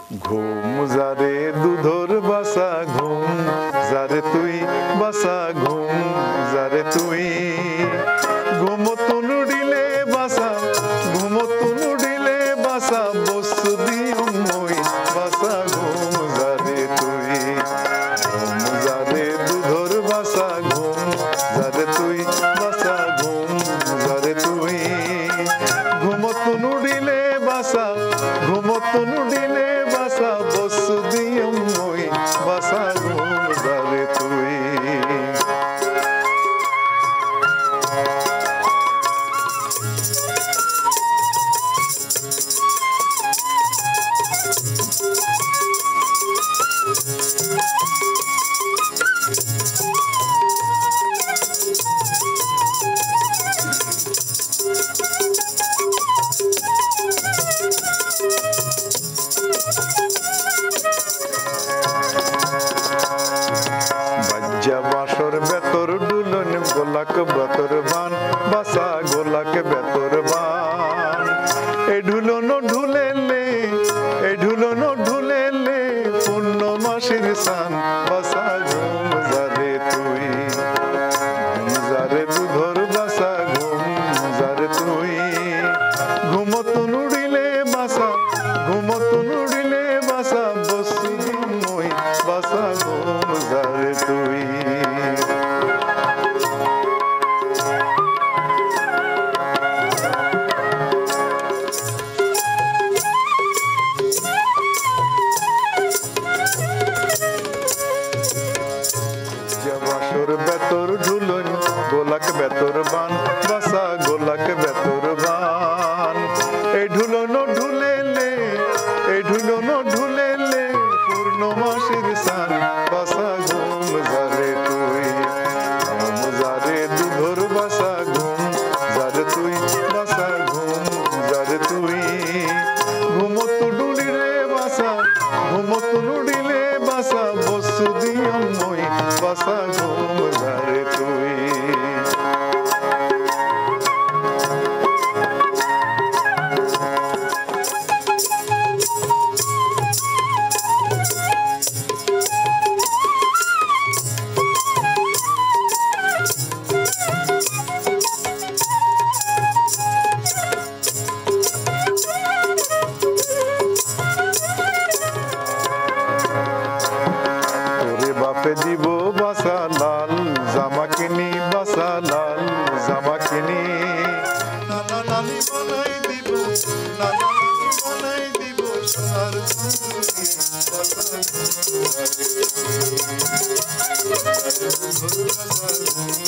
ঘুম যারে দুধর বাসা ঘুম যারে তুই বাসা ঘুম যারে তুই ঘুমতো নুডিলে বাসা ঘুমতো নুডিলে বাসা বস্তু দিও মই বাসা ঘুম যারে তুই ঘুম যারে দুধর বাসা ঘুম যারে তুই বাসা ঘুম যারে তুই ঘুমতো নুডিলে বাসা ঘুমতো নুডিলে বাসা বস্তু দিও মই বাসা ঘুম যারে তুই বাসর বেতর দুলন গোলাক বেতর বান বাসা গোলাক বেতর বান এ ঢুলন ঢুলেলে এ ঢুলন ঢুলেলে পূর্ণমাসীর সান বাসা ঘুম যারে তুই ঘুম যারে দুধর বাসা ঘুম যারে তুই ঘুমতো নুড়িলে বাসা ঘুমতো নুড়িলে বাসা বসি মই বাসা ঘুম যারে তুই বাসর বেতর ঢুলন গোলাক বেতর বান বাসা গোলাক বেতর বান এই ঢুলন ঢুলেলে এই ঢুলন ঢুলেলে পূর্ণমাসীর সান বাসা ঘুম যারে তুই ঘুম যারে দুধর বাসা ঘুম যারে তুই বাসা ঘুম যারে তুই ঘুমতো ডুলিলে বাসা ঘুমতো নুডিলে বাসা বস্তু দিও মই বাসা ঘুম যারে তুই বাপে দিব বাসা লাল জামা কিনি বাসা লাল জামা কিনি নানা নানি বনাই দিব নানা নানি বনাই দিব সোনার ফুলকি বাসা ঘুম যারে তুই